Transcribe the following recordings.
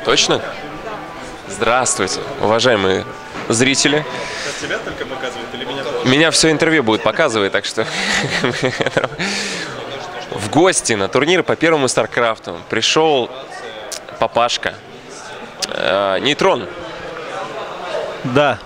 Точно? Здравствуйте, уважаемые зрители. Сейчас тебя только показывают или меня тоже? Меня все интервью будет показывать, так что в гости на турнир по первому Старкрафту пришел папашка. Нейтрон. Да.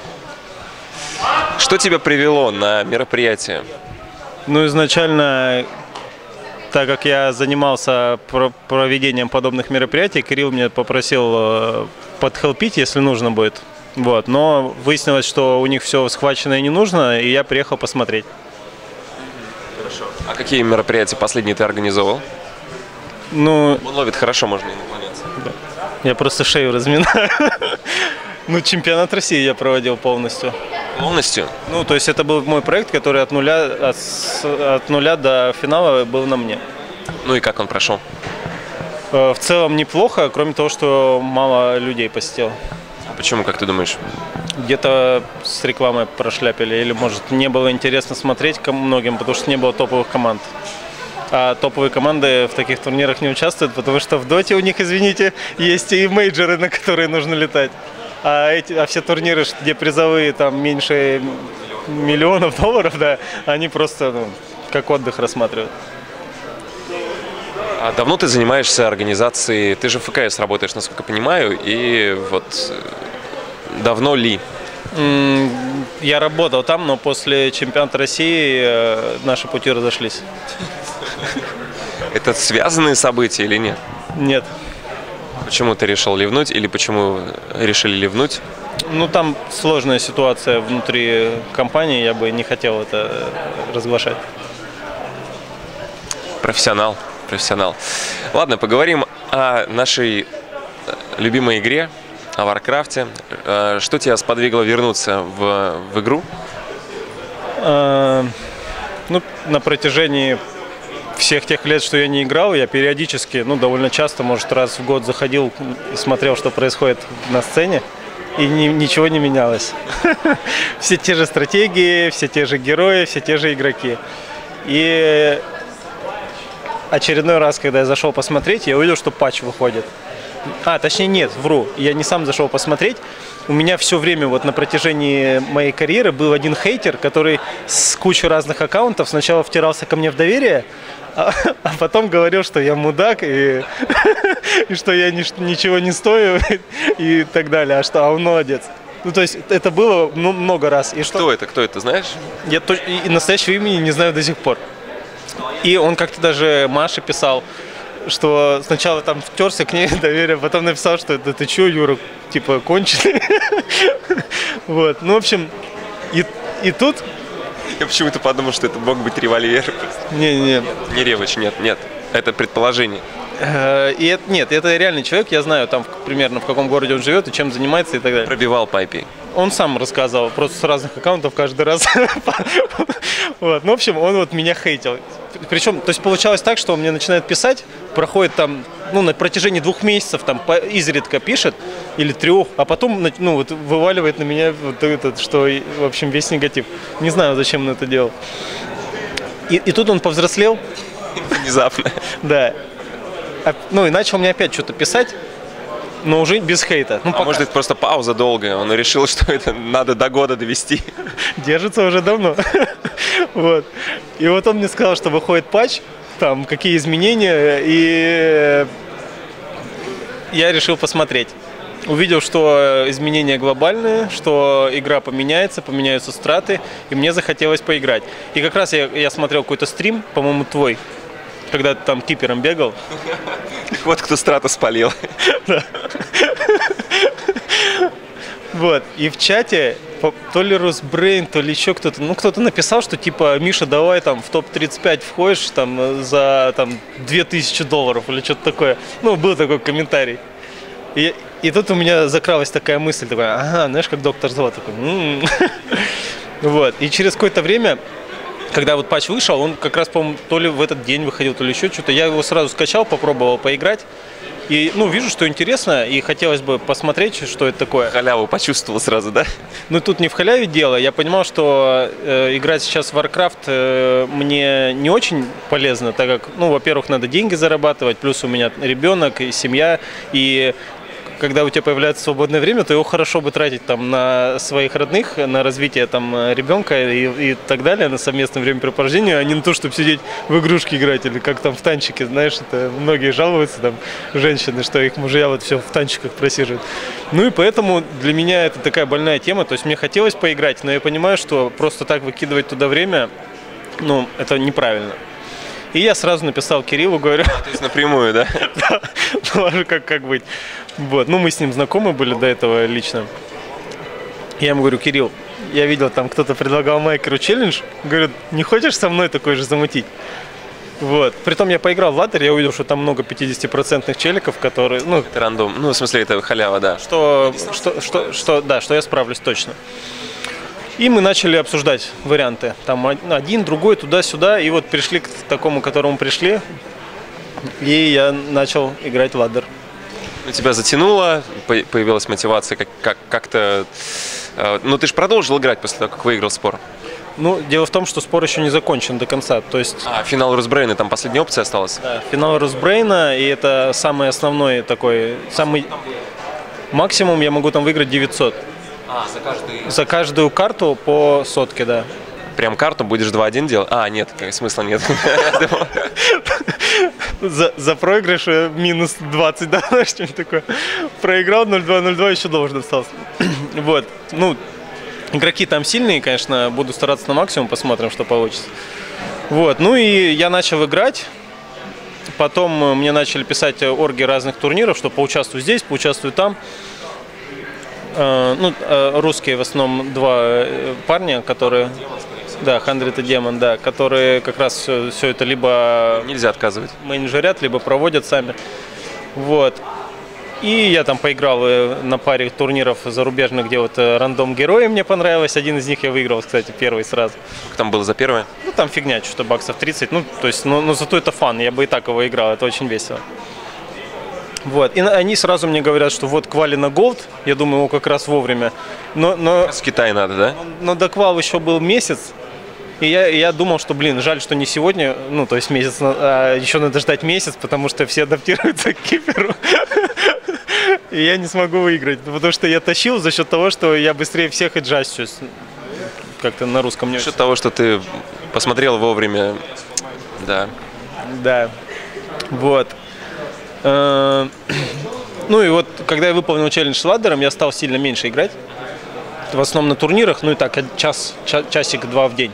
Что тебя привело на мероприятие? Ну, изначально, так как я занимался проведением подобных мероприятий, Кирилл меня попросил подхелпить, если нужно будет. Вот. Но выяснилось, что у них все схвачено и не нужно, и я приехал посмотреть. Хорошо. А какие мероприятия последние ты организовал? Ну, Он ловит хорошо, можно ему наклоняться. я просто шею разминаю. Ну, чемпионат России я проводил полностью. Полностью? Ну, то есть это был мой проект, который от нуля до финала был на мне. Ну и как он прошел? В целом неплохо, кроме того, что мало людей посетило. А почему, как ты думаешь? Где-то с рекламой прошляпили, или, может, не было интересно смотреть многим, потому что не было топовых команд. А топовые команды в таких турнирах не участвуют, потому что в доте у них, извините, есть и мейджоры, на которые нужно летать. А все турниры, где призовые там меньше миллионов долларов, да, они просто как отдых рассматривают. А давно ты занимаешься организацией? Ты же в ФКС работаешь, насколько я понимаю, и вот давно ли? Я работал там, но после чемпионата России наши пути разошлись. Это связанные события или нет? Нет. Почему ты решил ливнуть или почему решили ливнуть? Ну, там сложная ситуация внутри компании, я бы не хотел это разглашать. Профессионал, профессионал. Ладно, поговорим о нашей любимой игре, о Варкрафте. Что тебя сподвигло вернуться в игру? Ну, на протяжении всех тех лет, что я не играл, я периодически, довольно часто, может, раз в год заходил и смотрел, что происходит на сцене, и ничего не менялось. Все те же стратегии, все те же герои, все те же игроки. И очередной раз, когда я зашел посмотреть, я увидел, что патч выходит. Точнее, нет, вру. Я не сам зашел посмотреть. У меня все время вот на протяжении моей карьеры был один хейтер, который с кучей разных аккаунтов сначала втирался ко мне в доверие, а потом говорил, что я мудак и что я ничего не стою и так далее, а он молодец. Ну, то есть это было много раз. И Кто это, знаешь? Я и настоящего имени не знаю до сих пор. И он как-то даже Маше писал, что сначала там втерся к ней доверие, потом написал, что это ты чё, Юра, типа конченый. Вот, ну, в общем, и тут... Я почему-то подумал, что это мог быть револьвер. Не. Не ревоч, нет. Это предположение. Нет, это реальный человек, я знаю там примерно в каком городе он живет и чем занимается и так далее. Пробивал по IP. Он сам рассказывал, просто с разных аккаунтов каждый раз. Вот. Ну, в общем, он вот меня хейтил. Причем, то есть получалось так, что он мне начинает писать, проходит там, на протяжении 2 месяцев там изредка пишет, или 3, а потом, вот вываливает на меня вот этот, что, в общем, весь негатив. Не знаю, зачем он это делал. И тут он повзрослел. Внезапно. Да. И начал мне опять что-то писать, но уже без хейта. Может, это просто пауза долгая, он решил, что это надо до года довести. Держится уже давно. Вот. И вот он мне сказал, что выходит патч, там какие изменения, и я решил посмотреть. Увидел, что изменения глобальные, что игра поменяются страты, и мне захотелось поиграть. И как раз я смотрел какой-то стрим, по-моему, твой, когда ты там кипером бегал. Вот кто страты спалил. Вот, и в чате то ли Росбрейн, то ли еще кто-то, кто-то написал, что типа, Миша, давай там в топ-35 входишь там за $2000 или что-то такое. Был такой комментарий. И тут у меня закралась такая мысль, знаешь, как доктор Зло, такой. Вот, и через какое-то время, когда вот патч вышел, он как раз, по-моему, то ли в этот день выходил, то ли еще что-то, я его сразу скачал, попробовал поиграть. И, вижу, что интересно, и хотелось бы посмотреть, что это такое. Халяву почувствовал сразу, да? Тут не в халяве дело. Я понимал, что играть сейчас в Warcraft мне не очень полезно, так как, во-первых, надо деньги зарабатывать, плюс у меня ребенок и семья, и когда у тебя появляется свободное время, то его хорошо бы тратить там на своих родных, на развитие там ребенка и так далее, на совместное времяпрепровождение, а не на то, чтобы сидеть в игрушки играть или как там в танчике, знаешь, это многие жалуются, там, женщины, что их мужья вот все в танчиках просиживают. Ну и поэтому для меня это такая больная тема, то есть мне хотелось поиграть, но я понимаю, что просто так выкидывать туда время, ну, это неправильно. И я сразу написал Кириллу, говорю... То есть напрямую, да? Да, ну, как быть. Вот, ну, мы с ним знакомы были до этого лично. Я ему говорю: Кирилл, я видел, там кто-то предлагал Майкеру челлендж. Говорю: не хочешь со мной такой же замутить? Вот. Притом я поиграл в ладер, я увидел, что там много 50% челиков, которые... Ну, это рандом. Ну, в смысле, это халява, да. Что я справлюсь точно. И мы начали обсуждать варианты. Там один, другой, туда-сюда. И вот пришли к такому, к которому пришли. И я начал играть в ладер. Тебя затянуло, появилась мотивация как-то... Ну, ты же продолжил играть после того, как выиграл спор. Ну, дело в том, что спор еще не закончен до конца. То есть... финал Русбрейна, там последняя опция осталась? Да, финал Русбрейна, и это самый основной такой... Самый максимум я могу там выиграть 900. За каждую карту по сотке, да. Прям карту будешь 2-1 делать? Нет, смысла нет. За проигрыш минус 20, да, что-нибудь такое. Проиграл 0-2, еще должен остался. Вот, ну, игроки там сильные, конечно, буду стараться на максимум, посмотрим, что получится. Вот, ну и я начал играть. Потом мне начали писать орги разных турниров, что поучаствую здесь, поучаствую там. Ну, русские в основном два парня, которые... Да, Хандрит и Демон, да, которые как раз все это либо... Нельзя отказывать. Менеджерят, либо проводят сами. Вот. И я там поиграл на паре турниров зарубежных, где вот рандом герои мне понравилось. Один из них я выиграл, кстати, первый сразу. Сколько там было за первое? Ну, там фигня, что-то баксов 30. Ну, то есть, но зато это фан, я бы и так его играл, это очень весело. Вот. И они сразу мне говорят, что вот квали на голд. Я думаю, его как раз вовремя. Но с Китая надо, да? Но до квал еще был месяц. И я думал, что, блин, жаль, что не сегодня, ну, то есть месяц, а еще надо ждать месяц, потому что все адаптируются к киперу. И я не смогу выиграть, потому что я тащил за счет того, что я быстрее всех и джастюсь. Как-то на русском не за счет того, что ты посмотрел вовремя, да. Да, вот. Ну и вот, когда я выполнил челлендж с ладдером, я стал сильно меньше играть. В основном на турнирах, ну и так, часик-два в день.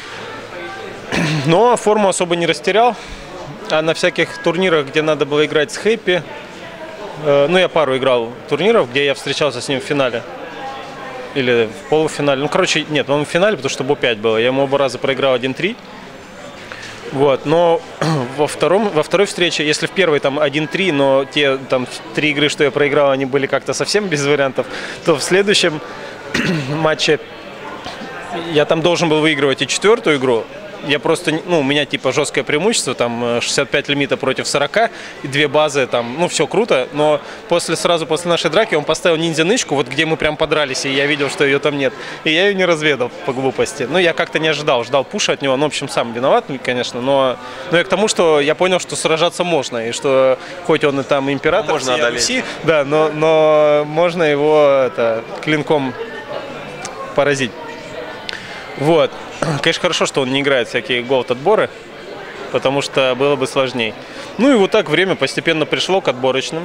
Но форму особо не растерял. А на всяких турнирах, где надо было играть с Хэппи, ну я пару играл турниров, где я встречался с ним в финале. Или в полуфинале. Ну, короче, нет, он в финале, потому что Бо-5 было. Я ему оба раза проиграл 1-3. Вот, но во второй встрече, если в первой там 1-3, но те там 3 игры, что я проиграл, они были как-то совсем без вариантов, то в следующем матче я там должен был выигрывать и четвертую игру. Я просто, ну, у меня типа жесткое преимущество, там 65 лимита против 40, и 2 базы, там, ну, все круто, но сразу после нашей драки он поставил ниндзя-нычку, вот где мы прям подрались, и я видел, что ее там нет, и я ее не разведал по глупости. Ну, я как-то не ждал пуша от него, ну, в общем, сам виноват, конечно, но я к тому, что я понял, что сражаться можно, и что хоть он и там император, можно одолеть. да, но можно его клинком поразить. Вот. Конечно, хорошо, что он не играет всякие голд-отборы, потому что было бы сложней. Ну и вот так время постепенно пришло к отборочным.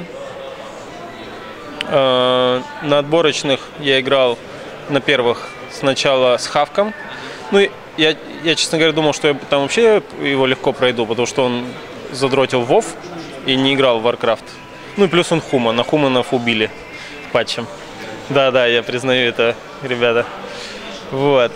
На отборочных я играл на первых сначала с Хавком. Ну, я, честно говоря, думал, что я там вообще его легко пройду, потому что он задротил WoW и не играл в Warcraft. Ну и плюс он на Хуманов убили патчем. Да, я признаю это, ребята. Вот.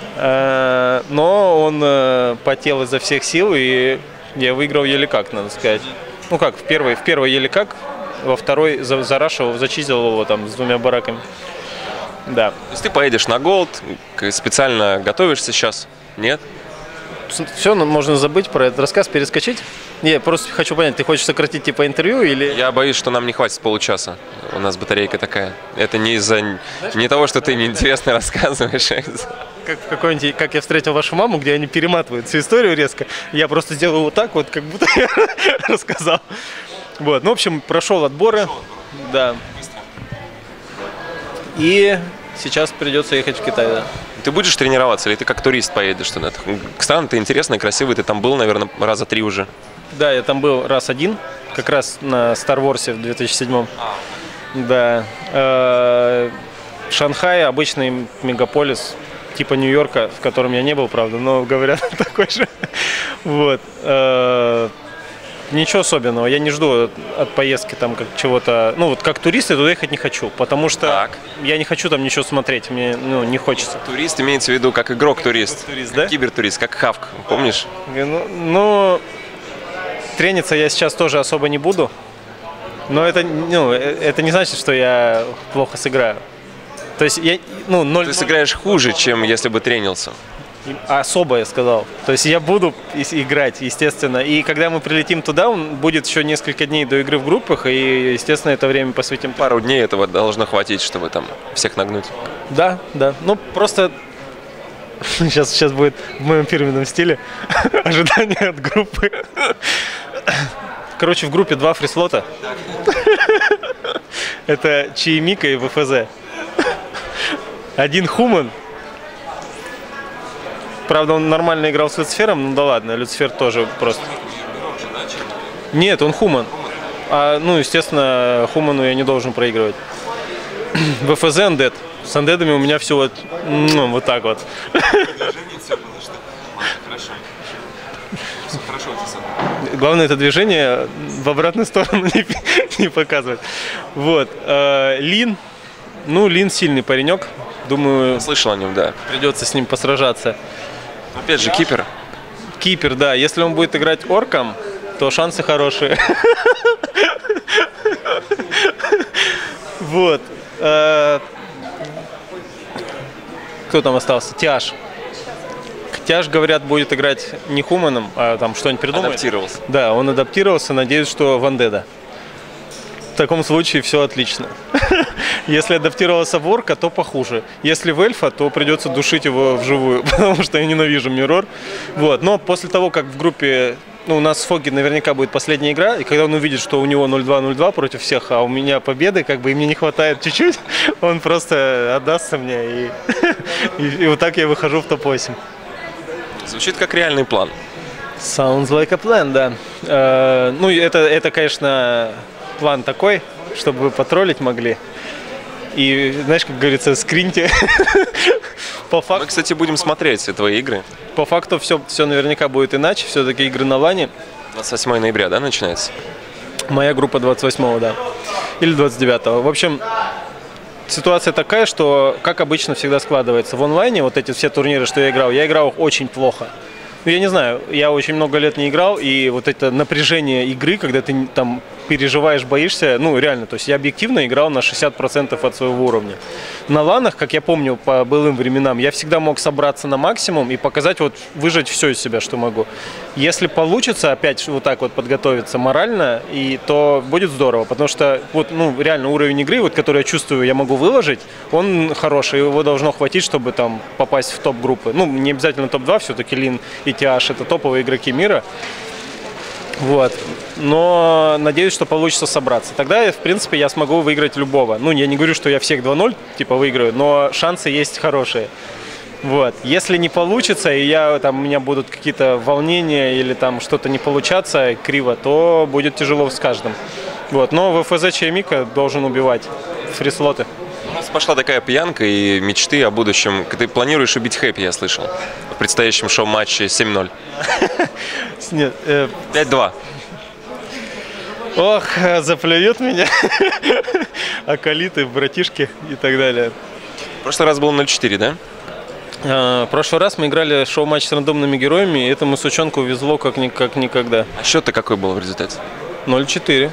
Но он потел изо всех сил, и я выиграл еле как, надо сказать. Ну как, в первой еле как, во второй зарашил, зачистил его там с 2 бараками. Да. То есть ты поедешь на голд, специально готовишься сейчас? Нет? Все, можно забыть про этот рассказ, перескочить. Я просто хочу понять, ты хочешь сократить типа интервью или... Я боюсь, что нам не хватит получаса. У нас батарейка такая. Это не из-за не того, что ты неинтересно рассказываешь. Как в какой-нибудь, как я встретил вашу маму, где они перематывают всю историю резко. Я просто сделаю вот так вот, как будто я рассказал. Вот, ну, в общем, прошел отборы. Да. И сейчас придется ехать в Китай, да. Ты будешь тренироваться или ты как турист поедешь туда? Странно, ты интересный, красивый, ты там был, наверное, раза 3 уже. Да, я там был раз один, как раз на Star Wars в 2007. Да. Шанхай обычный мегаполис, типа Нью-Йорка, в котором я не был, правда, но говорят, такой же. Вот. Ничего особенного, я не жду от поездки там как чего-то, ну вот как турист я туда ехать не хочу, потому что я не хочу там ничего смотреть, мне не хочется. Турист имеется в виду как игрок-турист, да? Кибертурист, как Хавк, помнишь? Ну, трениться я сейчас тоже особо не буду, но это не значит, что я плохо сыграю. То есть я, Ты сыграешь хуже, чем если бы тренился. Особо, я сказал. То есть я буду играть, естественно. И когда мы прилетим туда, будет еще несколько дней до игры в группах, и, естественно, это время посвятим. Пару дней этого должно хватить, чтобы там всех нагнуть. Да. Ну, просто сейчас будет в моем фирменном стиле ожидание от группы. Короче, в группе 2 фрислота. Это Чаемика и ВФЗ. Один Хуман. Правда, он нормально играл с Люцифером, ну да ладно, Люцифер тоже просто. Нет, он Хуман. Естественно, Хуману я не должен проигрывать. ВФЗ Undead. С Undead'ами у меня все вот так вот. Главное, это движение в обратную сторону не показывать. Вот. Лин. Лин сильный паренек. Думаю, слышал о нем, да. Придется с ним посражаться. Опять же, кипер. Кипер, да. Если он будет играть орком, то шансы хорошие. Вот. Кто там остался? Тяж. Тяж, говорят, будет играть не Хуманом, а там что-нибудь придумает. Адаптировался. Да, он адаптировался. Надеюсь, что в Undead'а. В таком случае все отлично. Если адаптировался в орка, то похуже. Если в эльфа, то придется душить его вживую, потому что я ненавижу Миррор. Вот. Но после того, как в группе, у нас с Фоги наверняка будет последняя игра, и когда он увидит, что у него 0-2-0-2 против всех, а у меня победы, и мне не хватает чуть-чуть, он просто отдастся мне, и вот так я выхожу в топ-8. Звучит как реальный план. Sounds like a plan, да. Это, конечно, план такой, чтобы вы потроллить могли. И, знаешь, как говорится, скриньте. По факту, мы, кстати, будем смотреть твои игры. По факту все наверняка будет иначе. Все-таки игры на лане. 28 ноября, да, начинается? Моя группа 28-го, да. Или 29-го. В общем, ситуация такая, что, как обычно, всегда складывается. В онлайне вот эти все турниры, что я играл очень плохо. Я не знаю, я очень много лет не играл, и вот это напряжение игры, когда ты там переживаешь, боишься, реально, то есть я объективно играл на 60% от своего уровня. На ланах, как я помню по былым временам, я всегда мог собраться на максимум и показать, выжать все из себя, что могу. Если получится опять вот так вот подготовиться морально, то будет здорово, потому что реально уровень игры, который я чувствую, я могу выложить, он хороший, его должно хватить, чтобы там попасть в топ-группы. Не обязательно топ-2, все-таки Лин и Тиаш — это топовые игроки мира. Вот. Но надеюсь, что получится собраться. Тогда, в принципе, я смогу выиграть любого. Я не говорю, что я всех 2-0 выиграю, но шансы есть хорошие. Вот. Если не получится, и у меня будут какие-то волнения или там что-то не получаться криво, то будет тяжело с каждым. Вот. Но ВФЗ Чаемика должен убивать фрислоты. У нас пошла такая пьянка и мечты о будущем. Ты планируешь убить Хэппи, я слышал, в предстоящем шоу-матче 7-0. Нет, 5-2. Ох, заплюют меня. Акалиты, братишки и так далее. В прошлый раз был 0-4, да? В прошлый раз мы играли шоу-матч с рандомными героями, и этому сучонку везло как никогда. А счет-то какой был в результате? 0-4. Или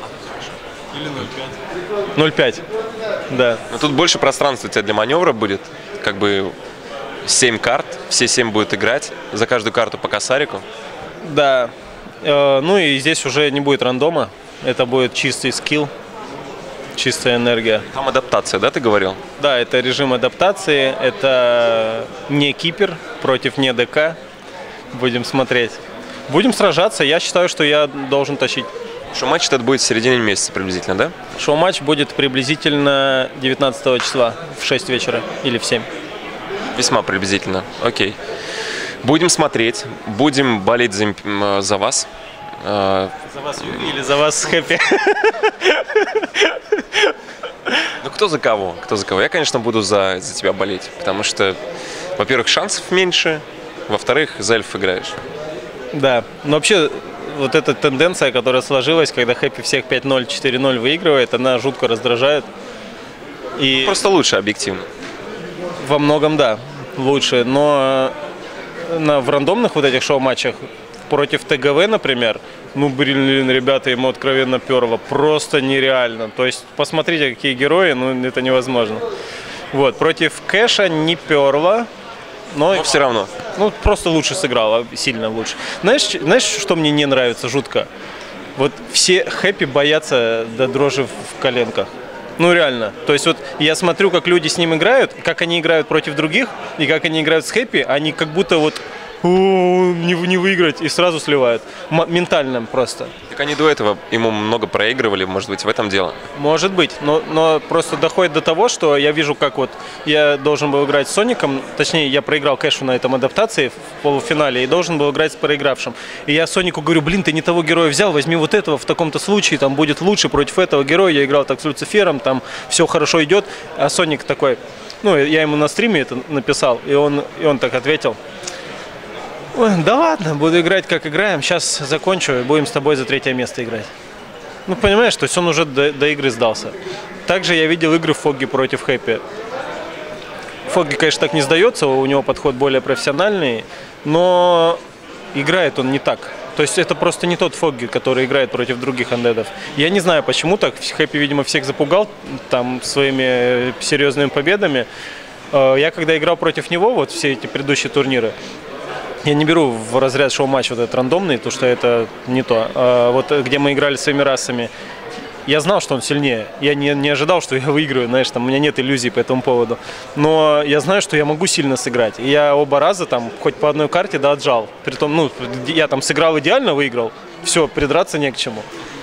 0-5. 0-5. Да. Но тут больше пространства у тебя для маневра будет. 7 карт, все 7 будут играть. За каждую карту по косарику. Да. И здесь уже не будет рандома. Это будет чистый скилл, чистая энергия. Там адаптация, да, ты говорил? Да, это режим адаптации. Это не кипер против не ДК. Будем смотреть. Будем сражаться. Я считаю, что я должен тащить. Шоу-матч этот будет в середине месяца приблизительно, да? Шоу-матч будет приблизительно 19 числа в 6 вечера или в 7. Весьма приблизительно. Окей. Будем смотреть, будем болеть за вас. За вас или за вас хэппи? Ну, кто за кого? Кто за кого? Я, конечно, буду за тебя болеть, потому что, во-первых, шансов меньше, во-вторых, за эльф играешь. Да, но вообще вот эта тенденция, которая сложилась, когда хэппи всех 5-0, 4-0 выигрывает, она жутко раздражает. И просто лучше, объективно. Во многом, да, лучше, но в рандомных вот этих шоу-матчах против ТГВ, например, ну, блин, ребята, ему откровенно перло. Просто нереально. То есть, посмотрите, какие герои, ну, это невозможно. Вот, против Кэша не перло, но все равно. Ну, просто лучше сыграл, сильно лучше. Знаешь, что мне не нравится жутко? Вот все хэппи боятся до дрожи в коленках. Ну, реально. То есть, вот я смотрю, как люди с ним играют, как они играют против других, и как они играют с хэппи, они как будто вот не выиграть, и сразу сливают. Ментально просто. Так они до этого ему много проигрывали, может быть, в этом дело? Может быть, но просто доходит до того, что я вижу, как вот я должен был играть с Соником, точнее, я проиграл Кэшу на этом адаптации в полуфинале и должен был играть с проигравшим. И я Сонику говорю, блин, ты не того героя взял, возьми вот этого в таком-то случае, там будет лучше против этого героя. Я играл так с Люцифером, там все хорошо идет, а Соник такой, ну, я ему на стриме это написал, и он так ответил. Ой, да ладно, буду играть как играем, сейчас закончу и будем с тобой за 3-е место играть. Ну, понимаешь, то есть он уже до игры сдался. Также я видел игры Фогги против Хэппи. Фогги, конечно, так не сдается, у него подход более профессиональный, но играет он не так. То есть это просто не тот Фогги, который играет против других андедов. Я не знаю, почему так. Хэппи, видимо, всех запугал там своими серьезными победами. Я когда играл против него, вот все эти предыдущие турниры, я не беру в разряд шоу-матч вот этот рандомный, потому что это не то. Вот где мы играли своими расами, я знал, что он сильнее. Я не ожидал, что я выиграю, знаешь, там у меня нет иллюзий по этому поводу. Но я знаю, что я могу сильно сыграть. И я оба раза там хоть по одной карте, да, отжал. Притом, ну, я там сыграл идеально, выиграл. Все, придраться не к чему.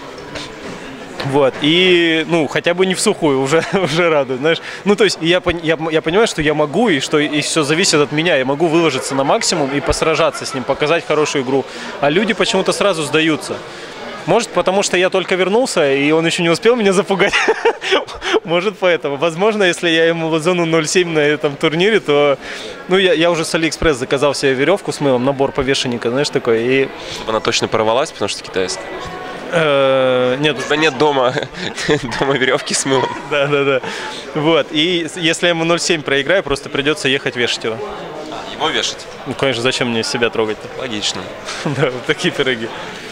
Вот, и, ну, хотя бы не в сухую, уже радует, знаешь. Ну, то есть, я понимаю, что я могу, и что и все зависит от меня. Я могу выложиться на максимум и посражаться с ним, показать хорошую игру. А люди почему-то сразу сдаются. Может, потому что я только вернулся, и он еще не успел меня запугать. Может, поэтому. Возможно, если я ему зону 0.7 на этом турнире, то... Ну, я уже с Алиэкспресс заказал себе веревку с мылом, набор повешенника, знаешь, такой. И... Чтобы она точно порвалась, потому что китайская. Нет. Да нет дома веревки с мылом. Да. Вот. И если я ему 0.7 проиграю, просто придется ехать вешать его. Его вешать? Ну, конечно, зачем мне себя трогать-то? Логично. Да, вот такие пироги.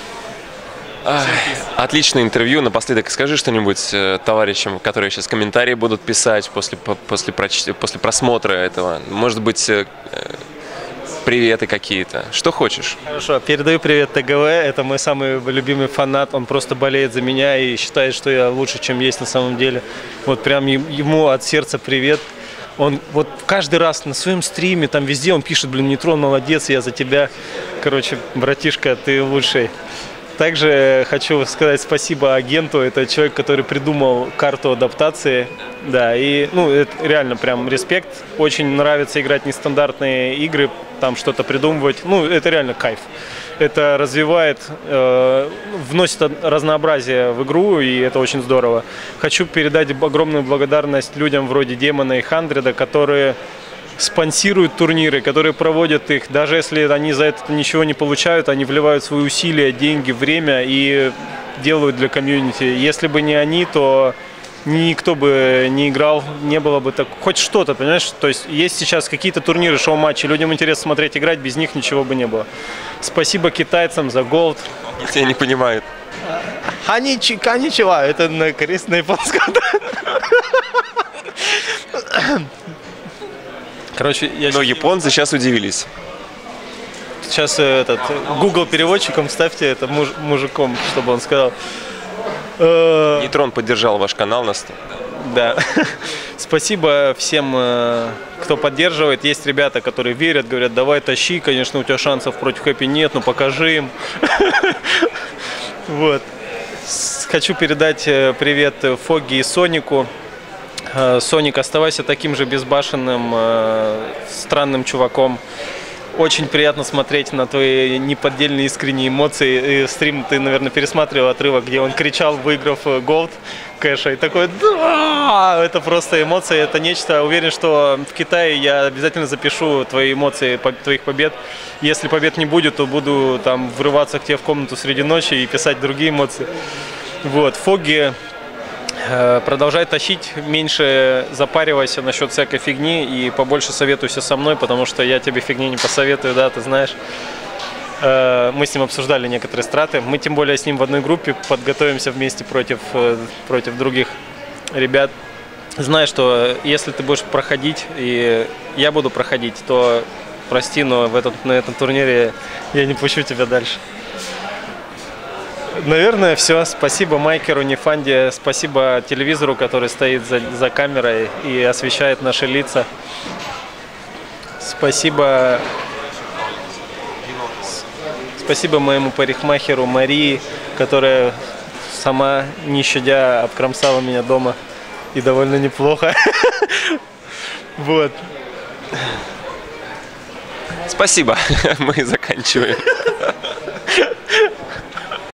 Отличное интервью. Напоследок скажи что-нибудь товарищам, которые сейчас комментарии будут писать после просмотра этого. Может быть, приветы какие-то. Что хочешь? Хорошо, передаю привет ТГВ. Это мой самый любимый фанат. Он просто болеет за меня и считает, что я лучше, чем есть на самом деле. Вот прям ему от сердца привет. Он вот каждый раз на своем стриме, там везде он пишет, блин, Нейтрон, молодец, я за тебя. Короче, братишка, ты лучший. Также хочу сказать спасибо агенту. Это человек, который придумал карту адаптации. Да, и ну, это реально прям респект. Очень нравится играть нестандартные игры, там что-то придумывать. Ну, это реально кайф. Это развивает, вносит разнообразие в игру, и это очень здорово. Хочу передать огромную благодарность людям вроде Демона и Хандреда, которые спонсируют турниры, которые проводят их. Даже если они за это ничего не получают, они вливают свои усилия, деньги, время и делают для комьюнити. Если бы не они, то никто бы не играл, не было бы так, хоть что-то, понимаешь? То есть есть сейчас какие-то турниры, шоу-матчи, людям интересно смотреть, играть, без них ничего бы не было. Спасибо китайцам за голд. Они тебя не понимают. Коничева, это на японском. Короче, но японцы сейчас удивились. Сейчас Google переводчиком ставьте это мужиком, чтобы он сказал. Нейтрон поддержал ваш канал нас. Да. Спасибо всем, кто поддерживает. Есть ребята, которые верят, говорят, давай тащи, конечно, у тебя шансов против Хэппи нет, но покажи им. Вот. Хочу передать привет Фоги и Сонику. Соник, оставайся таким же безбашенным, странным чуваком. Очень приятно смотреть на твои неподдельные искренние эмоции. И стрим ты, наверное, пересматривал отрывок, где он кричал, выиграв Голд Кэша. И такой, да! Это просто эмоции, это нечто. Уверен, что в Китае я обязательно запишу твои эмоции, твоих побед. Если побед не будет, то буду там врываться к тебе в комнату среди ночи и писать другие эмоции. Вот, Фоги, продолжай тащить, меньше запаривайся насчет всякой фигни и побольше советуйся со мной, потому что я тебе фигни не посоветую, да, ты знаешь. Мы с ним обсуждали некоторые страты, мы тем более с ним в одной группе подготовимся вместе против других ребят. Знай, что если ты будешь проходить и я буду проходить, то прости, но на этом турнире я не пущу тебя дальше. Наверное, все. Спасибо Майкеру, Нефанде, спасибо телевизору, который стоит за камерой и освещает наши лица. Спасибо моему парикмахеру Марии, которая сама, не щадя, обкромсала меня дома. И довольно неплохо. Вот. Спасибо. Мы заканчиваем.